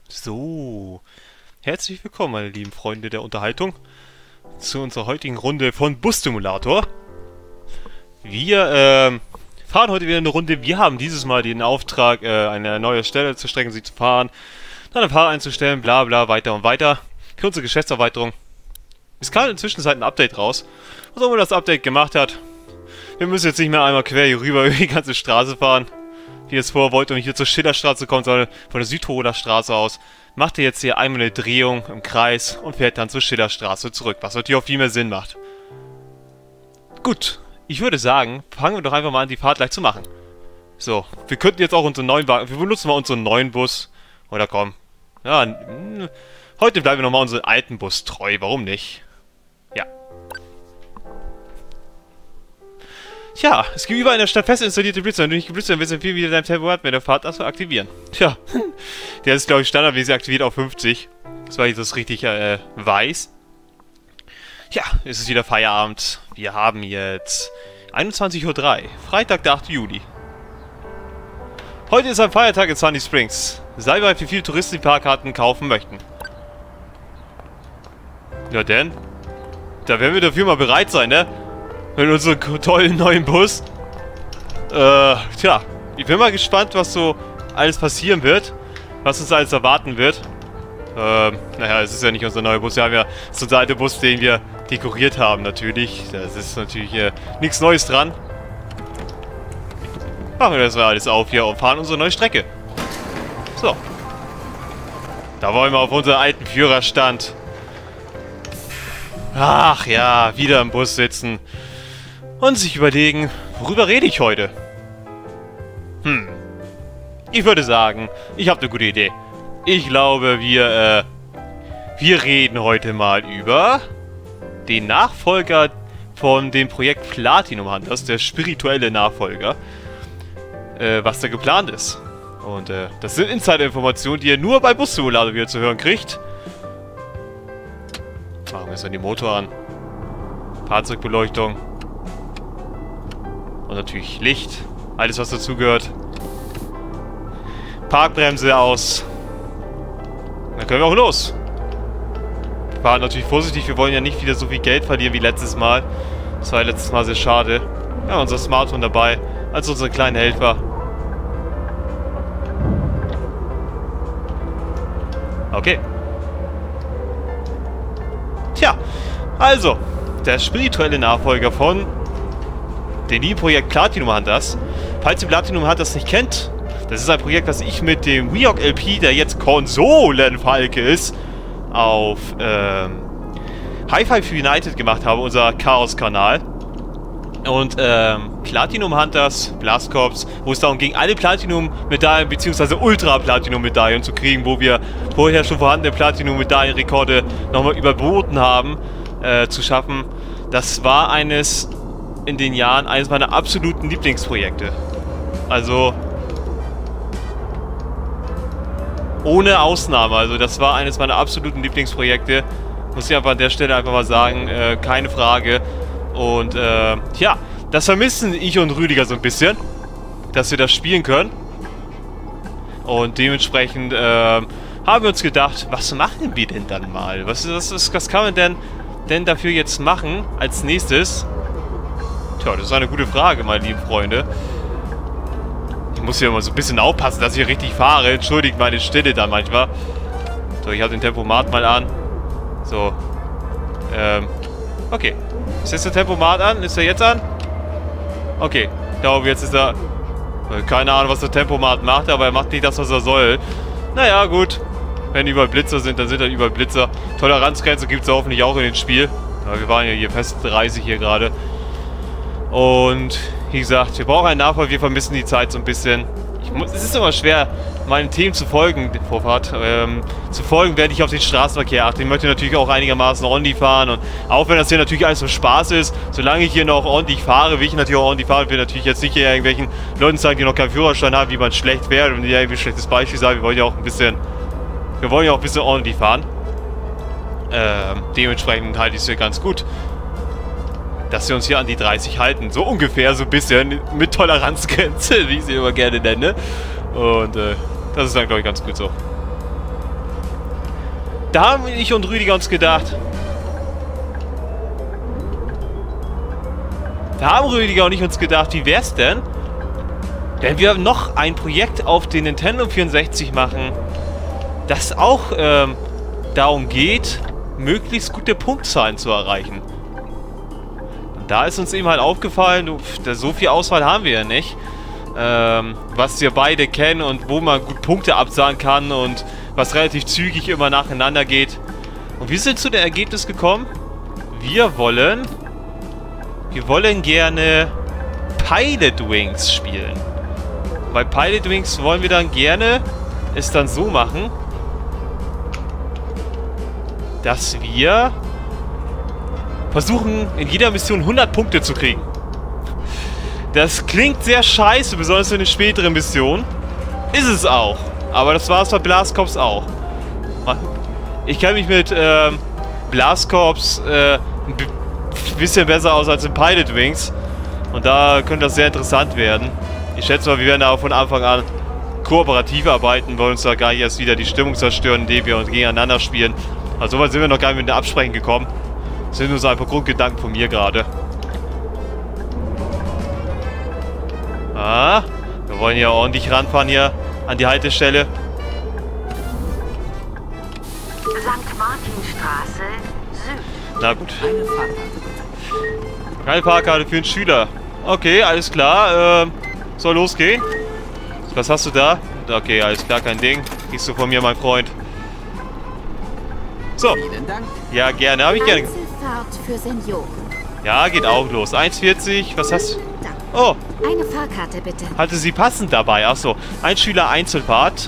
So, herzlich willkommen, meine lieben Freunde der Unterhaltung, zu unserer heutigen Runde von Bus Simulator. Wir fahren heute wieder eine Runde. Wir haben dieses Mal den Auftrag, eine neue Stelle zu strecken, sie zu fahren, dann ein Fahrer einzustellen, bla bla, weiter und weiter. Für unsere Geschäftserweiterung. Es kam inzwischen ein Update raus, was auch immer das Update gemacht hat. Wir müssen jetzt nicht mehr einmal quer hier rüber über die ganze Straße fahren. Wie es vorher wollte, um hier zur Schillerstraße kommen soll, von der Südtiroler Straße aus, macht er jetzt hier einmal eine Drehung im Kreis und fährt dann zur Schillerstraße zurück, was natürlich auch viel mehr Sinn macht. Gut, ich würde sagen, fangen wir doch einfach mal an, die Fahrt gleich zu machen. So, wir könnten jetzt auch unseren neuen Wagen, wir benutzen mal unseren neuen Bus. Oder komm, ja, heute bleiben wir nochmal unseren alten Bus treu, warum nicht? Ja. Tja, es gibt überall in der Stadt fest installierte Blitzer. Wenn du nicht geblitzt hast, willst du viel wieder dein Tempomat mit der Fahrt aktivieren. Tja, der ist, glaube ich, standardmäßig aktiviert auf 50. Das war ich das richtig weiß. Ja, es ist wieder Feierabend. Wir haben jetzt 21:03 Uhr, Freitag, der 8. Juli. Heute ist ein Feiertag in Sunny Springs. Sei bereit für viele Touristen, die Parkkarten kaufen möchten. Ja denn, da werden wir dafür mal bereit sein, ne? Mit unserem tollen neuen Bus. Tja, ich bin mal gespannt, was so alles passieren wird. Was uns alles erwarten wird. Naja, es ist ja nicht unser neuer Bus. Wir haben ja, das ist unser alter Bus, den wir dekoriert haben, natürlich. Das ist natürlich nichts Neues dran. Machen wir das mal alles auf hier und fahren unsere neue Strecke. So. Da wollen wir auf unseren alten Führerstand. Ach ja, wieder im Bus sitzen. Und sich überlegen, worüber rede ich heute? Ich würde sagen, ich habe eine gute Idee. Ich glaube, wir reden heute mal über den Nachfolger von dem Projekt Platinum Hunters, der spirituelle Nachfolger, was da geplant ist. Und das sind Insider-Informationen, die ihr nur bei Bus Simulator wieder zu hören kriegt. Machen wir jetzt dann den Motor an. Fahrzeugbeleuchtung. Und natürlich Licht. Alles, was dazugehört. Parkbremse aus. Dann können wir auch los. Wir fahren natürlich vorsichtig. Wir wollen ja nicht wieder so viel Geld verlieren wie letztes Mal. Das war ja letztes Mal sehr schade. Ja, unser Smartphone dabei. Als unsere kleinen Helfer. Okay. Tja. Also. Der spirituelle Nachfolger von dem lieben Projekt Platinum Hunters. Falls ihr Platinum Hunters nicht kennt, das ist ein Projekt, das ich mit dem Weok LP, der jetzt Konsolenfalke ist, auf High Five United gemacht habe, unser Chaos-Kanal. Und Platinum Hunters, Blast Corps, wo es darum ging, alle Platinum-Medaillen bzw. Ultra-Platinum-Medaillen zu kriegen, wo wir vorher schon vorhandene Platinum-Medaillen-Rekorde nochmal überboten haben, zu schaffen. Das war in den Jahren eines meiner absoluten Lieblingsprojekte. Also ohne Ausnahme. Also das war eines meiner absoluten Lieblingsprojekte. Muss ich einfach an der Stelle einfach mal sagen. Keine Frage. Und ja, das vermissen ich und Rüdiger so ein bisschen. Dass wir das spielen können. Und dementsprechend haben wir uns gedacht, was machen wir denn dann mal? Was kann man denn dafür jetzt machen als nächstes? Tja, das ist eine gute Frage, meine lieben Freunde. Ich muss hier immer so ein bisschen aufpassen, dass ich hier richtig fahre. Entschuldigt meine Stille da manchmal. So, ich habe den Tempomat mal an. So. Okay. Ist jetzt der Tempomat an? Ist er jetzt an? Okay. Ich glaube, jetzt ist er... Keine Ahnung, was der Tempomat macht, aber er macht nicht das, was er soll. Naja, gut. Wenn überall Blitzer sind, dann sind da überall Blitzer. Toleranzgrenze gibt es hoffentlich auch in dem Spiel. Ja, wir waren ja hier fest 30 hier gerade. Und wie gesagt, wir brauchen einen Nachfolger, wir vermissen die Zeit so ein bisschen. Es ist immer schwer, meinen Themen zu folgen, Vorfahrt. Zu folgen, während ich auf den Straßenverkehr achte. Ich möchte natürlich auch einigermaßen ordentlich fahren. Und auch wenn das hier natürlich alles so Spaß ist, solange ich hier noch ordentlich fahre, will ich natürlich auch ordentlich fahren. Ich will natürlich jetzt nicht hier irgendwelchen Leuten sagen, die noch keinen Führerschein haben, wie man schlecht fährt. Und die irgendwie ein schlechtes Beispiel sagen, wir wollen ja auch ein bisschen ordentlich fahren. Dementsprechend halte ich es hier ganz gut, dass wir uns hier an die 30 halten. So ungefähr, so ein bisschen mit Toleranzgrenze, wie ich sie immer gerne nenne. Und das ist dann, glaube ich, ganz gut so. Da haben ich und Rüdiger uns gedacht. Da haben Rüdiger und ich uns gedacht, wie wär's denn, wenn wir noch ein Projekt auf den Nintendo 64 machen, das auch darum geht, möglichst gute Punktzahlen zu erreichen. Und da ist uns eben halt aufgefallen, so viel Auswahl haben wir ja nicht, was wir beide kennen und wo man gut Punkte absagen kann und was relativ zügig immer nacheinander geht. Und wir sind zu dem Ergebnis gekommen, wir wollen gerne Pilot Wings spielen. Bei Pilot Wings wollen wir dann gerne es dann so machen, dass wir versuchen, in jeder Mission 100 Punkte zu kriegen. Das klingt sehr scheiße, besonders für eine spätere Mission. Ist es auch. Aber das war es bei Blast Corps auch. Ich kenne mich mit Blast Corps ein bisschen besser aus als in Pilot Wings. Und da könnte das sehr interessant werden. Ich schätze mal, wir werden da von Anfang an kooperativ arbeiten, wollen uns da gar nicht erst wieder die Stimmung zerstören, indem wir uns gegeneinander spielen. Also soweit sind wir noch gar nicht mit dem Absprechen gekommen. Das sind nur so einfach Grundgedanken von mir gerade. Ah, wir wollen ja ordentlich ranfahren hier an die Haltestelle. St. Martinstraße Süd. Na gut. Keine Fahrkarte für einen Schüler. Okay, alles klar. Soll losgehen. Was hast du da? Okay, alles klar, kein Ding. Kriegst du von mir, mein Freund. So. Vielen Dank. Ja, gerne. Habe ich gerne. Einzelfahrt für Senioren. Ja, geht auch los. 1,40. Was hast du? Oh. Eine Fahrkarte bitte. Hatte sie passend dabei. Achso. Ein Schüler Einzelfahrt.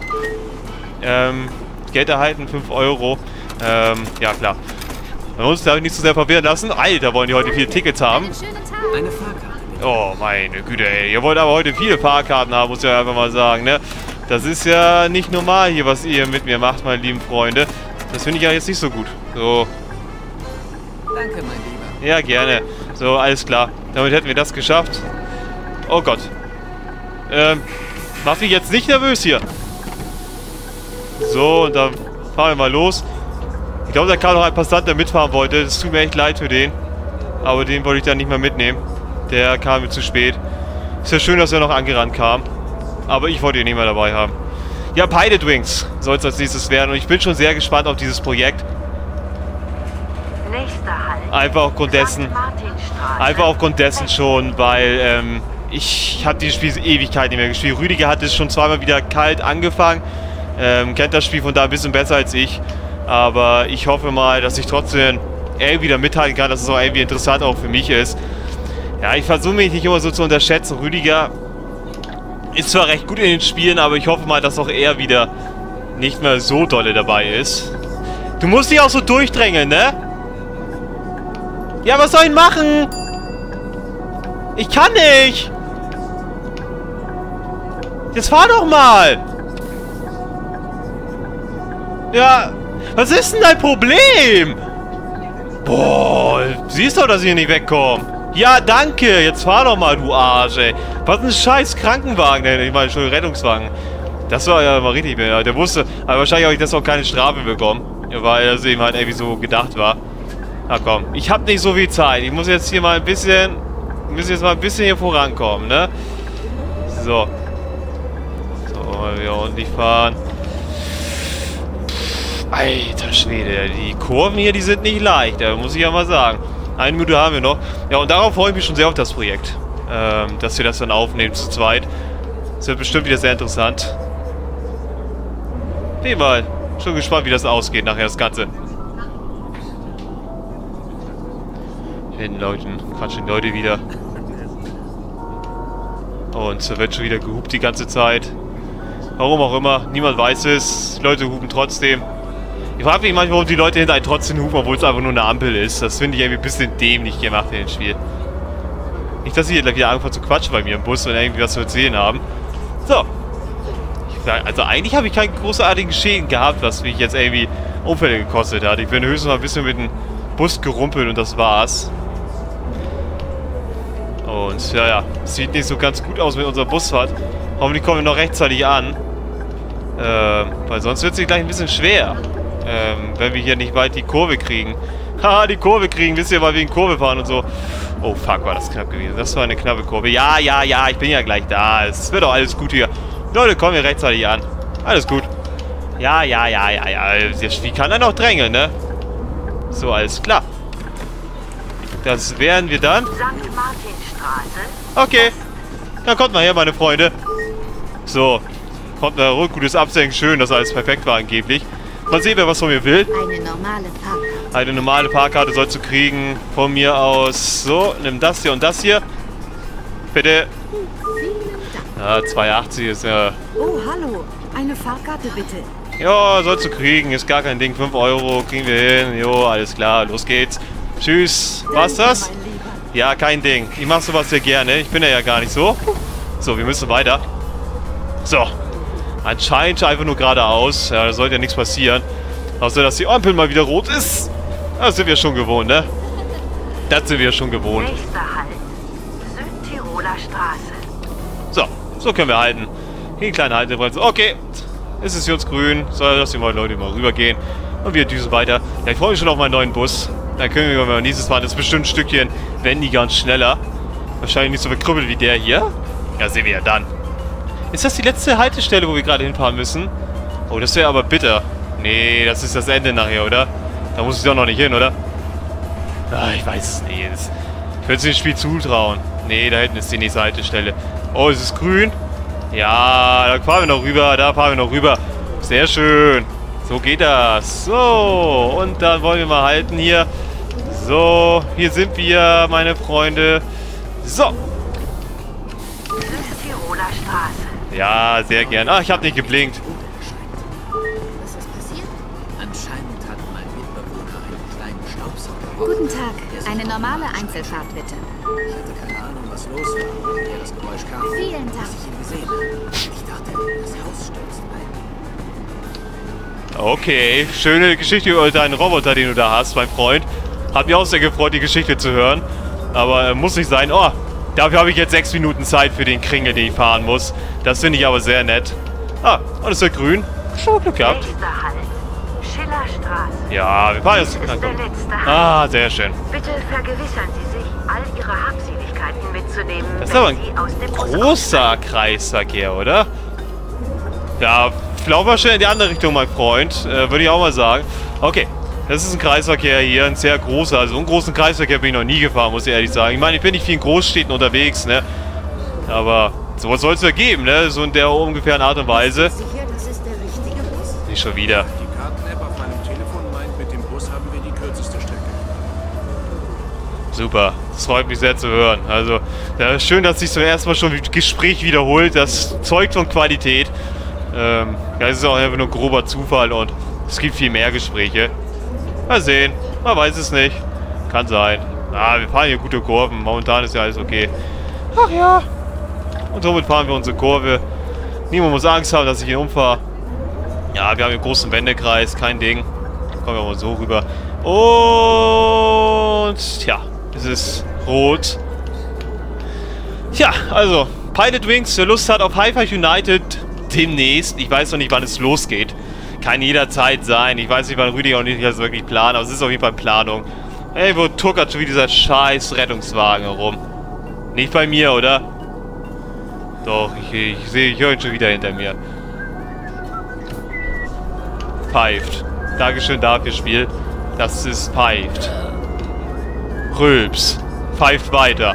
Geld erhalten, 5 Euro. Ja, klar. Man muss da nicht zu sehr verwirren lassen. Alter, wollen die heute viele Tickets haben. Einen schönen Tag. Eine Fahrkarte. Oh, meine Güte, ey. Ihr wollt aber heute viele Fahrkarten haben, muss ich ja einfach mal sagen, ne? Das ist ja nicht normal hier, was ihr mit mir macht, meine lieben Freunde. Das finde ich ja jetzt nicht so gut. So. Danke, mein Lieber. Ja, gerne. So, alles klar. Damit hätten wir das geschafft. Oh Gott. Mach mich jetzt nicht nervös hier. So, und dann fahren wir mal los. Ich glaube, da kam noch ein Passant, der mitfahren wollte. Das tut mir echt leid für den. Aber den wollte ich dann nicht mehr mitnehmen. Der kam mir zu spät. Ist ja schön, dass er noch angerannt kam. Aber ich wollte ihn nicht mehr dabei haben. Ja, Pilot Wings soll es als nächstes werden. Und ich bin schon sehr gespannt auf dieses Projekt. Nächster Halt. Einfach aufgrund dessen. St. Martinstraße. Einfach aufgrund dessen schon, weil ich habe dieses Spiel Ewigkeit nicht mehr gespielt. Rüdiger hat es schon zweimal wieder kalt angefangen. Kennt das Spiel von da ein bisschen besser als ich. Aber ich hoffe mal, dass ich trotzdem irgendwie da mithalten kann, dass es auch irgendwie interessant auch für mich ist. Ja, ich versuche mich nicht immer so zu unterschätzen. Rüdiger ist zwar recht gut in den Spielen, aber ich hoffe mal, dass auch er wieder nicht mehr so dolle dabei ist. Du musst dich auch so durchdrängeln, ne? Ja, was soll ich machen? Ich kann nicht! Jetzt fahr doch mal! Ja, was ist denn dein Problem? Boah, siehst doch, dass ich hier nicht wegkomme. Ja, danke. Jetzt fahr doch mal, du Arsch, ey. Was ein scheiß Krankenwagen, ey. Ich meine, schon Rettungswagen. Das war ja mal richtig. Der wusste, aber wahrscheinlich habe ich deshalb keine Strafe bekommen. Weil das eben halt irgendwie so gedacht war. Na komm, ich habe nicht so viel Zeit. Ich muss jetzt hier mal ein bisschen... Wir müssen jetzt mal ein bisschen hier vorankommen, ne? So. So, mal wieder ordentlich fahren. Alter Schwede, die Kurven hier, die sind nicht leicht, muss ich ja mal sagen. 1 Minute haben wir noch. Ja, und darauf freue ich mich schon sehr auf das Projekt. Dass wir das dann aufnehmen zu zweit. Das wird bestimmt wieder sehr interessant. Bin mal schon gespannt, wie das ausgeht nachher, das Ganze. Den Leuten, quatschen die Leute wieder. Und es wird schon wieder gehupt die ganze Zeit. Warum auch immer, niemand weiß es. Die Leute hupen trotzdem. Ich frage mich manchmal, warum die Leute hinter einen trotzdem hupen, obwohl es einfach nur eine Ampel ist. Das finde ich irgendwie ein bisschen dämlich gemacht in dem Spiel. Nicht, dass sie hier gleich wieder anfangen zu quatschen bei mir im Bus und irgendwie was zu erzählen haben. So. Also eigentlich habe ich keinen großartigen Schäden gehabt, was mich jetzt irgendwie Unfälle gekostet hat. Ich bin höchstens mal ein bisschen mit dem Bus gerumpelt und das war's. Und ja, sieht nicht so ganz gut aus mit unserer Busfahrt. Hoffentlich kommen wir noch rechtzeitig an. Weil sonst wird es gleich ein bisschen schwer. wenn wir hier nicht bald die Kurve kriegen. Haha, die Kurve kriegen. Wisst ihr, weil wir in Kurve fahren und so. Oh, fuck, war das knapp gewesen. Das war eine knappe Kurve. Ja, ich bin ja gleich da. Es wird doch alles gut hier. Leute, kommen wir rechtzeitig an. Alles gut. Ja. Wie kann er noch drängeln, ne? So, alles klar. Das wären wir dann. St. Martinstraße. Okay. Dann kommt mal her, meine Freunde. So. Kommt mal rück. Gutes Absenken. Schön, dass alles perfekt war angeblich. Mal sehen, wer was von mir will. Eine normale Fahrkarte. Eine normale Fahrkarte sollst du kriegen. Von mir aus. So, nimm das hier und das hier. Bitte. Ja, 2,80 ist ja... Oh, hallo. Eine Fahrkarte bitte. Ja, sollst du kriegen. Ist gar kein Ding. 5 Euro kriegen wir hin. Jo, alles klar. Los geht's. Tschüss. War's das? Ja, kein Ding. Ich mach sowas sehr gerne. Ich bin ja gar nicht so. So, wir müssen weiter. So. Anscheinend einfach nur geradeaus. Ja, da sollte ja nichts passieren. Außer, dass die Ampel mal wieder rot ist. Das sind wir schon gewohnt, ne? Das sind wir schon gewohnt. Nächster Halt. Südtiroler Straße. So können wir halten. Hier eine kleine Haltebremse. Okay. Es ist jetzt grün. So, lass die mal Leute mal rübergehen. Und wir düsen weiter. Ja, ich freue mich schon auf meinen neuen Bus. Dann können wir mal nächstes Mal. Das ist bestimmt ein Stückchen wendiger und schneller. Wahrscheinlich nicht so verkrüppelt wie der hier. Ja, sehen wir ja dann. Ist das die letzte Haltestelle, wo wir gerade hinfahren müssen? Oh, das wäre aber bitter. Nee, das ist das Ende nachher, oder? Da muss ich doch noch nicht hin, oder? Ah, ich weiß es nicht. Ich würde es dem Spiel zutrauen. Nee, da hinten ist die nächste Haltestelle. Oh, es ist grün. Ja, da fahren wir noch rüber. Da fahren wir noch rüber. Sehr schön. So geht das. So, und dann wollen wir mal halten hier. So, hier sind wir, meine Freunde. So. Südtiroler Straße. Ja, sehr gern. Ach, ich habe nicht geblinkt. Was ist passiert? Anscheinend hat mein Mitbewohner einen kleinen Staubsauger. Guten Tag. Eine normale Einzelfahrt bitte. Ich hatte keine Ahnung, was los war, woher das Geräusch kam. Vielen Dank. Bis ich ihn gesehen habe. Ich dachte, das Haus stürzt ein. Okay, schöne Geschichte über deinen Roboter, den du da hast, mein Freund. Hat mich auch sehr gefreut, die Geschichte zu hören. Aber muss nicht sein. Oh, dafür habe ich jetzt 6 Minuten Zeit für den Kringel, den ich fahren muss. Das finde ich aber sehr nett. Ah, und es wird grün. Schon Glück gehabt. Nächster Halt. Schillerstraße. Ja, wir fahren jetzt. Dies ist der letzte Halt. Ah, sehr schön. Bitte vergewissern Sie sich, all Ihre Habseligkeiten mitzunehmen, Das ist aber wenn Sie aus dem ein Bus großer Kreisverkehr, oder? Ja, lauf mal schnell in die andere Richtung, mein Freund. Würde ich auch mal sagen. Okay, das ist ein Kreisverkehr hier, ein sehr großer. Also einen großen Kreisverkehr bin ich noch nie gefahren, muss ich ehrlich sagen. Ich meine, ich bin nicht viel in Großstädten unterwegs, ne? Aber sowas soll es ja geben, ne? So in der ungefähren Art und Weise. Sicher, das ist der richtige Bus? Nicht schon wieder. Die Karten-App auf meinem Telefon meint, mit dem Bus haben wir die kürzeste Strecke. Super, das freut mich sehr zu hören. Also, ja, schön, dass sich so erstmal schon das Gespräch wiederholt. Das zeugt von Qualität. Ja, es ist auch einfach nur ein grober Zufall und es gibt viel mehr Gespräche. Mal sehen, man weiß es nicht. Kann sein. Ah, wir fahren hier gute Kurven. Momentan ist ja alles okay. Ach ja. Und somit fahren wir unsere Kurve. Niemand muss Angst haben, dass ich hier umfahre. Ja, wir haben hier einen großen Wendekreis, kein Ding. Kommen wir mal so rüber. Und ja, es ist rot. Tja, also, Pilot Wings, wer Lust hat auf Hi-Fi United demnächst. Ich weiß noch nicht, wann es losgeht. Kann jederzeit sein. Ich weiß nicht, wann Rüdiger und ich das wirklich planen, aber es ist auf jeden Fall in Planung. Ey, wo tuckert schon wieder dieser scheiß Rettungswagen herum? Nicht bei mir, oder? Doch, ich höre ihn schon wieder hinter mir. Pfeift. Dankeschön dafür, Spiel. Das ist pfeift. Rülps. Pfeift weiter.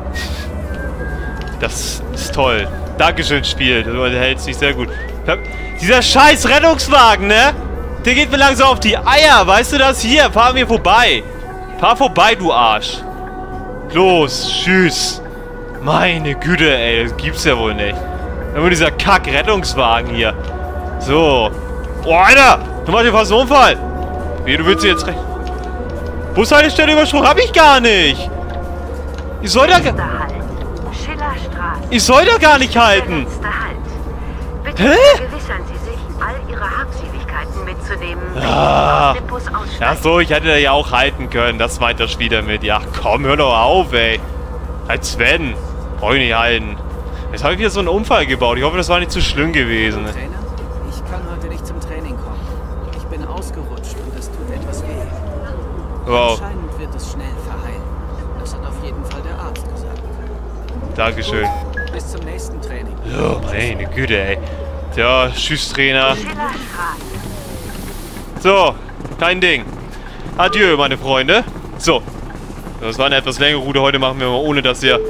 Das ist toll. Dankeschön, Spiel. Du hältst dich sehr gut. Dieser scheiß Rettungswagen, ne? Der geht mir langsam auf die Eier. Weißt du das? Hier, fahr mir vorbei. Fahr vorbei, du Arsch. Los, tschüss. Meine Güte, ey. Das gibt's ja wohl nicht. Immer dieser Kack-Rettungswagen hier. So. Oh, Alter. Du machst hier fast einen Unfall. Wie, du willst jetzt recht... Bushaltestelle übersprungen hab ich gar nicht. Ich soll da... Nächster Halt. Schillerstraße. Ich soll da gar nicht halten. Letzter Halt. Bitte Hä? vergewissern Sie sich, all Ihre Habseligkeiten mitzunehmen, wenn Ah. Sie aus dem Bus aussteigen. Ach so, ich hätte da ja auch halten können. Das meint das Spiel damit. Ja, komm, hör doch auf, ey. Als wenn. Brauch ich nicht halten. Jetzt habe ich wieder so einen Unfall gebaut. Ich hoffe, das war nicht zu schlimm gewesen. Trainer, ich kann heute nicht zum Training kommen. Ich bin außer ausgerutscht und das tut etwas weh. Wow. Anscheinend wird es schnell verheilen. Das hat auf jeden Fall der Arzt gesagt. Dankeschön. Bis zum nächsten Training. Oh, meine Güte, ey. Tja, tschüss, Trainer. So, kein Ding. Adieu, meine Freunde. So. Das war eine etwas längere Route. Heute machen wir mal ohne dass wir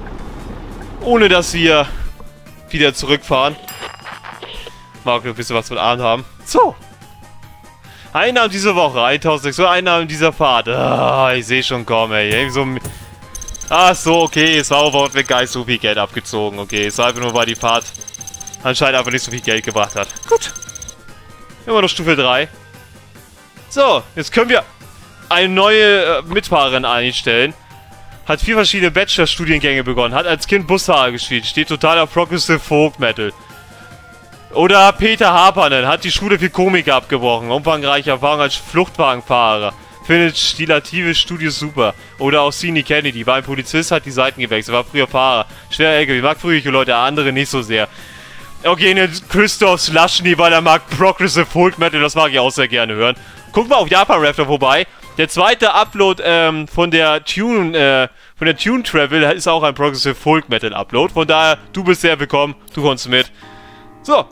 wieder zurückfahren. Mal ein bisschen was von Abend haben. So. Einnahmen diese Woche. 1600 Einnahmen dieser Fahrt. Ah, ich sehe schon kommen, ey. So ach so, okay. Es war überhaupt gar nicht so viel Geld abgezogen. Okay, es war einfach nur, weil die Fahrt anscheinend einfach nicht so viel Geld gebracht hat. Gut. Immer noch Stufe 3. So, jetzt können wir eine neue Mitfahrerin einstellen. Hat 4 verschiedene Bachelor-Studiengänge begonnen. Hat als Kind Busfahrer gespielt. Steht total auf Progressive Folk Metal. Oder Peter Harpanen. Hat die Schule für Komiker abgebrochen. Umfangreiche Erfahrung als Fluchtwagenfahrer. Findet stilative Studios super. Oder auch Sidney Kennedy. War ein Polizist, hat die Seiten gewechselt. War früher Fahrer. Schwerer LKW. Mag fröhliche Leute, andere nicht so sehr. Okay, ne, Christoph Slaschny, weil er mag Progressive Folk Metal. Das mag ich auch sehr gerne hören. Guck mal auf Japan Raptor vorbei. Der zweite Upload von der Tune Travel ist auch ein Progressive Folk Metal Upload. Von daher, du bist sehr willkommen. Du kommst mit. So.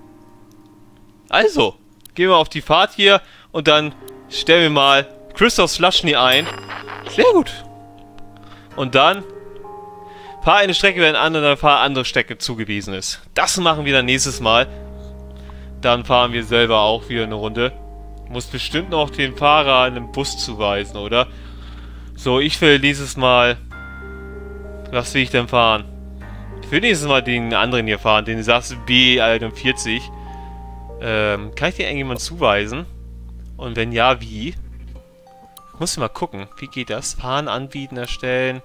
Also, gehen wir auf die Fahrt hier und dann stellen wir mal Christoph Slaschny ein. Sehr gut. Und dann fahr eine Strecke, wenn eine andere Strecke zugewiesen ist. Das machen wir dann nächstes Mal. Dann fahren wir selber auch wieder eine Runde. Muss bestimmt noch den Fahrer einen Bus zuweisen, oder? So, ich will dieses Mal... Was will ich denn fahren? Ich will nächstes Mal den anderen hier fahren, den SAS B41. Kann ich dir irgendjemand zuweisen? Und wenn ja, wie? Ich muss mal gucken. Wie geht das? Fahren, anbieten, erstellen.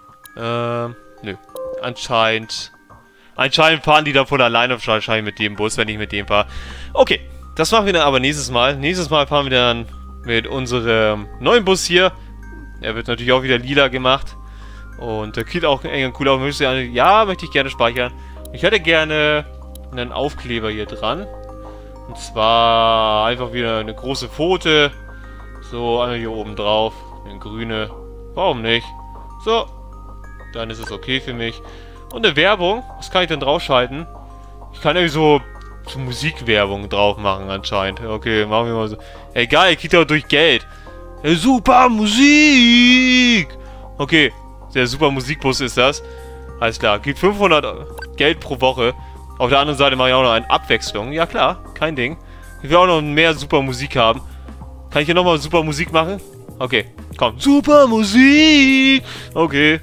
Nö. Anscheinend fahren die da von alleine wahrscheinlich mit dem Bus, wenn ich mit dem fahre. Okay. Das machen wir dann aber nächstes Mal. Nächstes Mal fahren wir dann mit unserem neuen Bus hier. Er wird natürlich auch wieder lila gemacht. Und der kriegt auch ein cooler auf. Ja, möchte ich gerne speichern. Ich hätte gerne einen Aufkleber hier dran. Und zwar einfach wieder eine große Pfote. So, einmal hier oben drauf. Eine grüne. Warum nicht? So. Dann ist es okay für mich. Und eine Werbung. Was kann ich denn draufschalten? Ich kann irgendwie so Musikwerbung drauf machen anscheinend. Okay, machen wir mal so. Egal, ich krieg doch durch Geld. Super Musik! Okay, der Super Musikbus ist das. Alles klar, gibt 500 Geld pro Woche. Auf der anderen Seite mache ich auch noch eine Abwechslung. Ja klar, kein Ding. Ich will auch noch mehr Super Musik haben. Kann ich hier nochmal Super Musik machen? Okay, komm. Super Musik! Okay.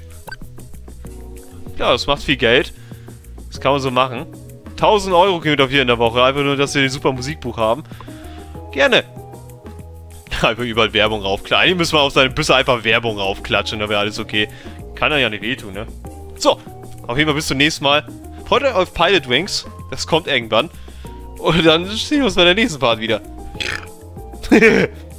Ja, das macht viel Geld. Das kann man so machen. 1000 Euro kriegen wir dafür in der Woche. Einfach nur, dass wir ein super Musikbuch haben. Gerne. Einfach überall Werbung raufklatschen. Eigentlich müssen wir auf seine Büsse einfach Werbung raufklatschen. Da wäre alles okay. Kann er ja nicht wehtun, ne? So. Auf jeden Fall bis zum nächsten Mal. Freut euch auf Pilot Wings. Das kommt irgendwann. Und dann sehen wir uns bei der nächsten Part wieder.